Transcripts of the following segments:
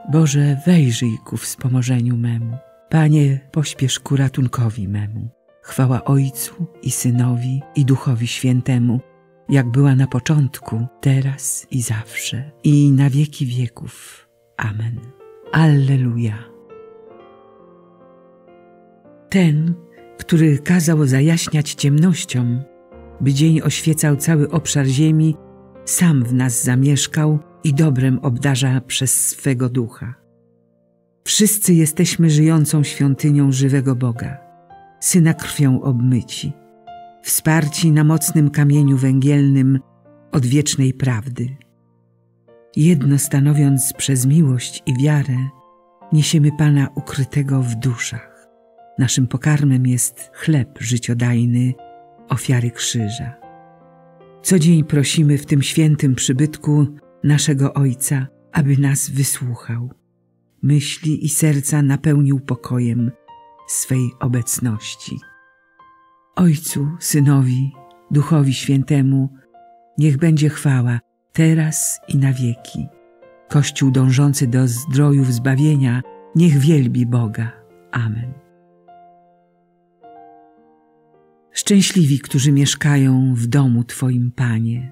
Boże, wejrzyj ku wspomożeniu memu. Panie, pośpiesz ku ratunkowi memu. Chwała Ojcu i Synowi, i Duchowi Świętemu, jak była na początku, teraz i zawsze, i na wieki wieków. Amen. Alleluja. Ten, który kazał zajaśniać ciemnościom, by dzień oświecał cały obszar ziemi, sam w nas zamieszkał i dobrem obdarza przez swego Ducha. Wszyscy jesteśmy żyjącą świątynią żywego Boga, Syna krwią obmyci, wsparci na mocnym kamieniu węgielnym od wiecznej prawdy. Jedno stanowiąc przez miłość i wiarę, niesiemy Pana ukrytego w duszach. Naszym pokarmem jest chleb życiodajny, ofiary krzyża. Co dzień prosimy w tym świętym przybytku naszego Ojca, aby nas wysłuchał, myśli i serca napełnił pokojem swej obecności. Ojcu, Synowi, Duchowi Świętemu, niech będzie chwała teraz i na wieki. Kościół dążący do zdrojów zbawienia, niech wielbi Boga. Amen. Szczęśliwi, którzy mieszkają w domu Twoim, Panie.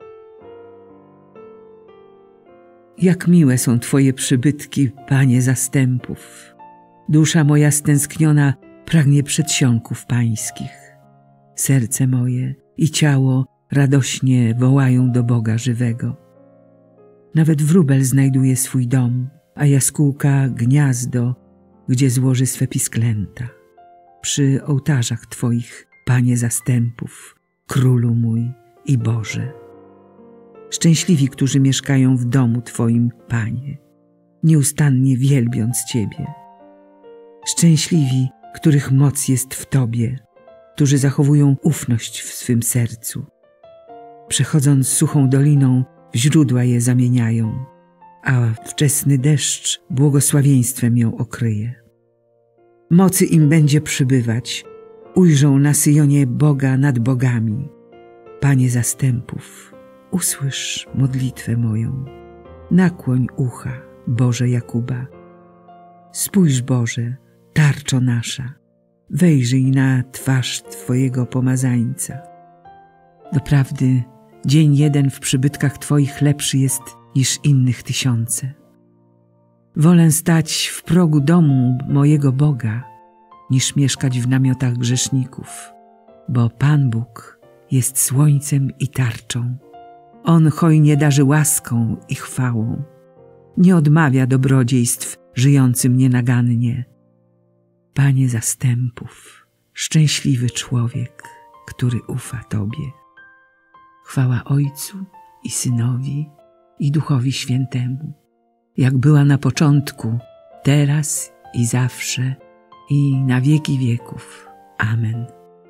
Jak miłe są Twoje przybytki, Panie zastępów. Dusza moja stęskniona pragnie przedsionków Pańskich. Serce moje i ciało radośnie wołają do Boga żywego. Nawet wróbel znajduje swój dom, a jaskółka gniazdo, gdzie złoży swe pisklęta. Przy ołtarzach Twoich, Panie zastępów, Królu mój i Boże. Szczęśliwi, którzy mieszkają w domu Twoim, Panie, nieustannie wielbiąc Ciebie. Szczęśliwi, których moc jest w Tobie, którzy zachowują ufność w swym sercu. Przechodząc suchą doliną, w źródła je zamieniają, a wczesny deszcz błogosławieństwem ją okryje. Mocy im będzie przybywać, ujrzą na Syjonie Boga nad bogami. Panie zastępów, usłysz modlitwę moją. Nakłoń ucha, Boże Jakuba. Spójrz, Boże, tarczo nasza, wejrzyj na twarz Twojego pomazańca. Doprawdy, dzień jeden w przybytkach Twoich lepszy jest niż innych tysiące. Wolę stać w progu domu mojego Boga, niż mieszkać w namiotach grzeszników, bo Pan Bóg jest słońcem i tarczą. On hojnie darzy łaską i chwałą. Nie odmawia dobrodziejstw żyjącym nienagannie. Panie zastępów, szczęśliwy człowiek, który ufa Tobie. Chwała Ojcu i Synowi, i Duchowi Świętemu, jak była na początku, teraz i zawsze, i na wieki wieków. Amen.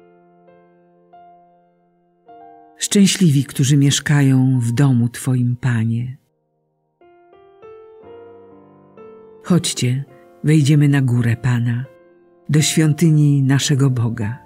Szczęśliwi, którzy mieszkają w domu Twoim, Panie. Chodźcie, wejdziemy na górę Pana, do świątyni naszego Boga.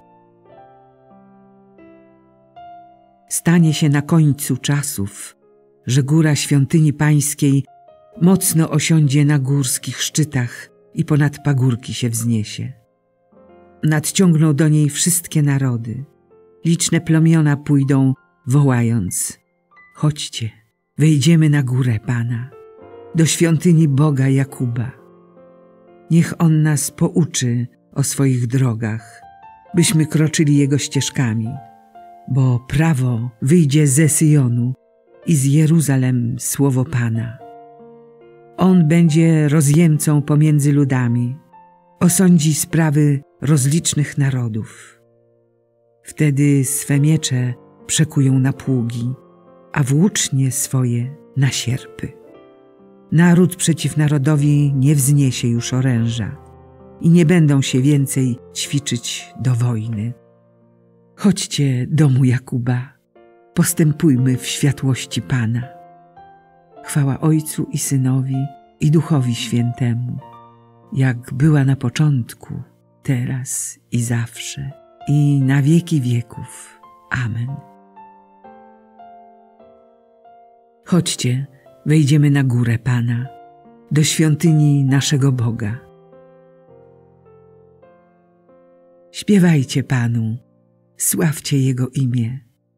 Stanie się na końcu czasów, że góra świątyni Pańskiej mocno osiądzie na górskich szczytach i ponad pagórki się wzniesie. Nadciągną do niej wszystkie narody. Liczne plemiona pójdą, wołając: chodźcie, wejdziemy na górę Pana, do świątyni Boga Jakuba. Niech On nas pouczy o swoich drogach, byśmy kroczyli Jego ścieżkami, bo prawo wyjdzie ze Syjonu i z Jeruzalem słowo Pana. On będzie rozjemcą pomiędzy ludami, osądzi sprawy rozlicznych narodów. Wtedy swe miecze przekują na pługi, a włócznie swoje na sierpy. Naród przeciw narodowi nie wzniesie już oręża i nie będą się więcej ćwiczyć do wojny. Chodźcie, domu Jakuba, postępujmy w światłości Pana. Chwała Ojcu i Synowi, i Duchowi Świętemu, jak była na początku, teraz i zawsze, i na wieki wieków. Amen. Chodźcie, wejdziemy na górę Pana, do świątyni naszego Boga. Śpiewajcie Panu, sławcie Jego imię.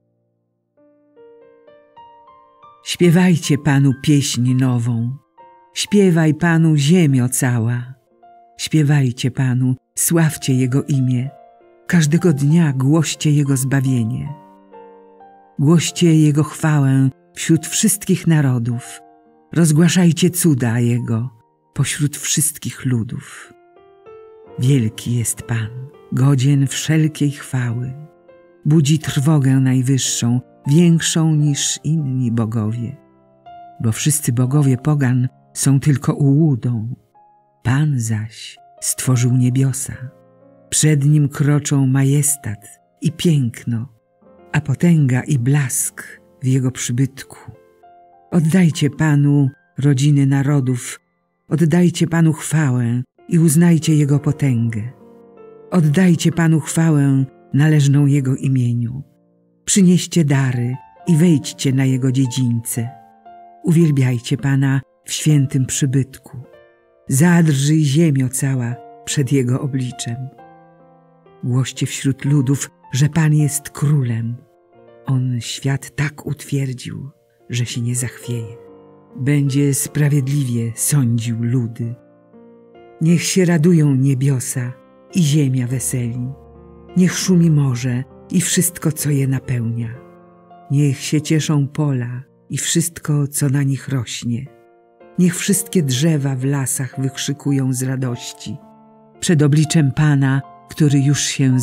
Śpiewajcie Panu pieśń nową, śpiewaj Panu ziemio cała. Śpiewajcie Panu, sławcie Jego imię, każdego dnia głoście Jego zbawienie. Głoście Jego chwałę wśród wszystkich narodów, rozgłaszajcie cuda Jego pośród wszystkich ludów. Wielki jest Pan, godzien wszelkiej chwały, budzi trwogę najwyższą, większą niż inni bogowie. Bo wszyscy bogowie pogan są tylko ułudą, Pan zaś stworzył niebiosa. Przed Nim kroczą majestat i piękno, a potęga i blask w Jego przybytku. Oddajcie Panu, rodziny narodów, oddajcie Panu chwałę i uznajcie Jego potęgę. Oddajcie Panu chwałę należną Jego imieniu. Przynieście dary i wejdźcie na Jego dziedzińce. Uwielbiajcie Pana w świętym przybytku. Zadrżyj ziemio cała przed Jego obliczem. Głoście wśród ludów, że Pan jest królem. On świat tak utwierdził, że się nie zachwieje. Będzie sprawiedliwie sądził ludy. Niech się radują niebiosa i ziemia weseli. Niech szumi morze i wszystko, co je napełnia. Niech się cieszą pola i wszystko, co na nich rośnie. Niech wszystkie drzewa w lasach wykrzykują z radości przed obliczem Pana, który już się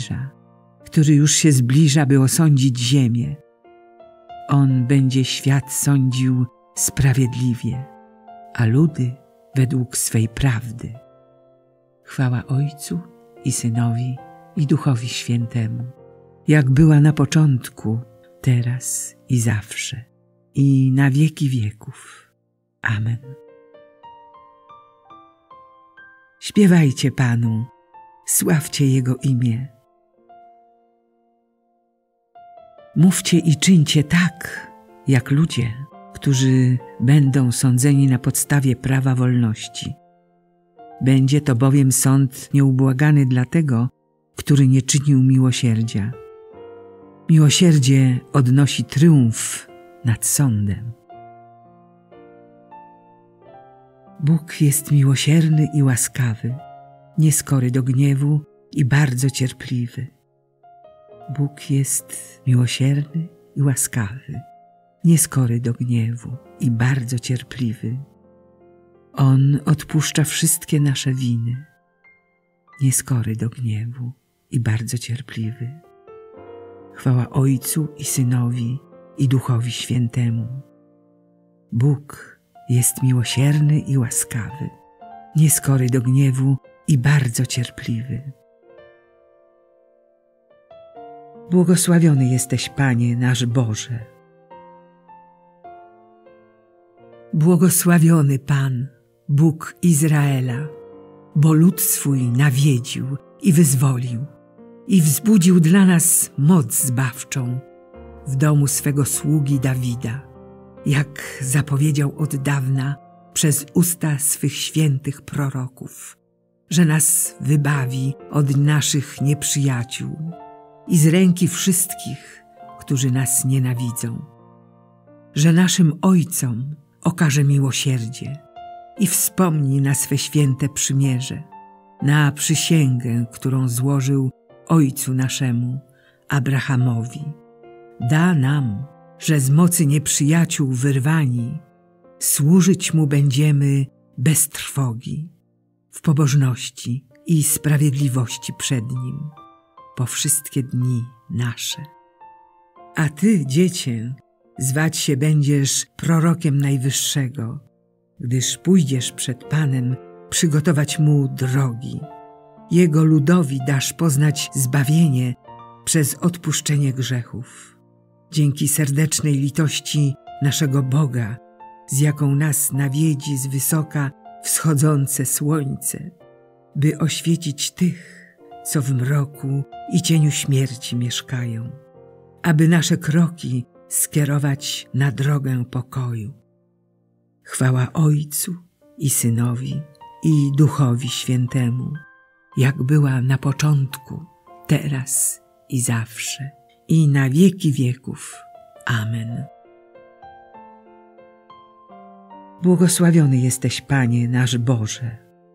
zbliża, by osądzić ziemię. On będzie świat sądził sprawiedliwie, a ludy według swej prawdy. Chwała Ojcu i Synowi i Duchowi Świętemu, jak była na początku, teraz i zawsze, i na wieki wieków. Amen. Śpiewajcie Panu, sławcie Jego imię. Mówcie i czyńcie tak, jak ludzie, którzy będą sądzeni na podstawie prawa wolności. Będzie to bowiem sąd nieubłagany dla tego, który nie czynił miłosierdzia. Miłosierdzie odnosi triumf nad sądem. Bóg jest miłosierny i łaskawy, nieskory do gniewu i bardzo cierpliwy. Bóg jest miłosierny i łaskawy, nieskory do gniewu i bardzo cierpliwy. On odpuszcza wszystkie nasze winy, nieskory do gniewu i bardzo cierpliwy. Chwała Ojcu i Synowi i Duchowi Świętemu. Bóg jest miłosierny i łaskawy, nieskory do gniewu i bardzo cierpliwy. Błogosławiony jesteś, Panie nasz Boże. Błogosławiony Pan, Bóg Izraela, bo lud swój nawiedził i wyzwolił i wzbudził dla nas moc zbawczą w domu swego sługi Dawida, jak zapowiedział od dawna przez usta swych świętych proroków, że nas wybawi od naszych nieprzyjaciół i z ręki wszystkich, którzy nas nienawidzą, że naszym ojcom okaże miłosierdzie i wspomni na swe święte przymierze, na przysięgę, którą złożył ojcu naszemu, Abrahamowi. Da nam, że z mocy nieprzyjaciół wyrwani, służyć Mu będziemy bez trwogi, w pobożności i sprawiedliwości przed Nim, po wszystkie dni nasze. A Ty, Dziecię, zwać się będziesz prorokiem Najwyższego, gdyż pójdziesz przed Panem przygotować Mu drogi. Jego ludowi dasz poznać zbawienie przez odpuszczenie grzechów. Dzięki serdecznej litości naszego Boga, z jaką nas nawiedzi z wysoka wschodzące słońce, by oświecić tych, co w mroku i cieniu śmierci mieszkają, aby nasze kroki skierować na drogę pokoju. Chwała Ojcu i Synowi, i Duchowi Świętemu, jak była na początku, teraz i zawsze, i na wieki wieków. Amen. Błogosławiony jesteś, Panie nasz Boże.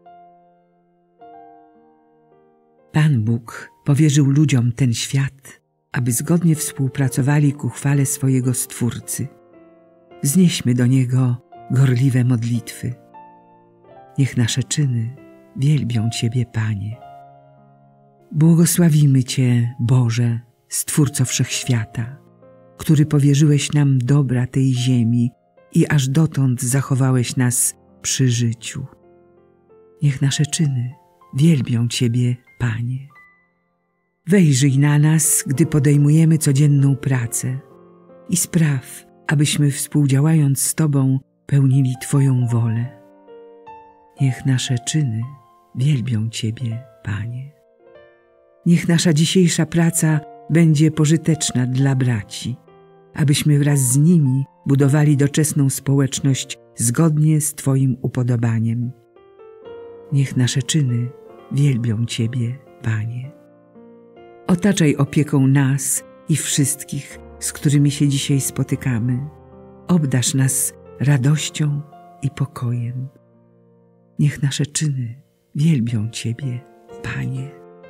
Pan Bóg powierzył ludziom ten świat, aby zgodnie współpracowali ku chwale swojego Stwórcy. Wznieśmy do Niego gorliwe modlitwy. Niech nasze czyny wielbią Ciebie, Panie. Błogosławimy Cię, Boże, Stwórco Wszechświata, który powierzyłeś nam dobra tej ziemi i aż dotąd zachowałeś nas przy życiu. Niech nasze czyny wielbią Ciebie, Panie. Wejrzyj na nas, gdy podejmujemy codzienną pracę i spraw, abyśmy współdziałając z Tobą pełnili Twoją wolę. Niech nasze czyny wielbią Ciebie, Panie. Niech nasza dzisiejsza praca będzie pożyteczna dla braci, abyśmy wraz z nimi budowali doczesną społeczność zgodnie z Twoim upodobaniem. Niech nasze czyny wielbią Ciebie, Panie. Otaczaj opieką nas i wszystkich, z którymi się dzisiaj spotykamy. Obdarz nas radością i pokojem. Niech nasze czyny wielbią Ciebie, Panie.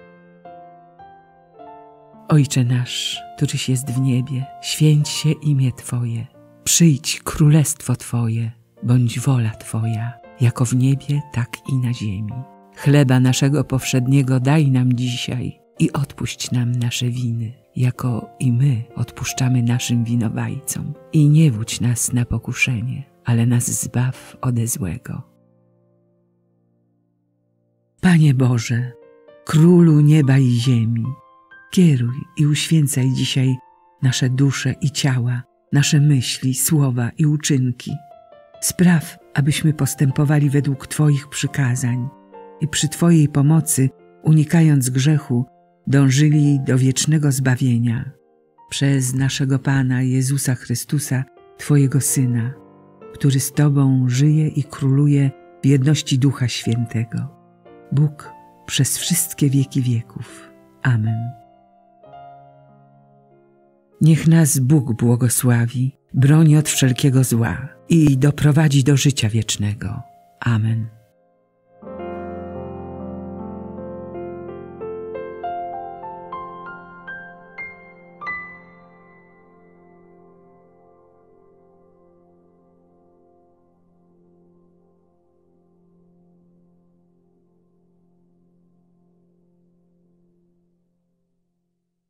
Ojcze nasz, któryś jest w niebie, święć się imię Twoje. Przyjdź królestwo Twoje, bądź wola Twoja, jako w niebie, tak i na ziemi. Chleba naszego powszedniego daj nam dzisiaj i odpuść nam nasze winy, jako i my odpuszczamy naszym winowajcom. I nie wódź nas na pokuszenie, ale nas zbaw ode złego. Panie Boże, Królu nieba i ziemi, kieruj i uświęcaj dzisiaj nasze dusze i ciała, nasze myśli, słowa i uczynki. Spraw, abyśmy postępowali według Twoich przykazań i przy Twojej pomocy, unikając grzechu, dążyli do wiecznego zbawienia. Przez naszego Pana Jezusa Chrystusa, Twojego Syna, który z Tobą żyje i króluje w jedności Ducha Świętego. Bóg przez wszystkie wieki wieków. Amen. Niech nas Bóg błogosławi, broni od wszelkiego zła i doprowadzi do życia wiecznego. Amen.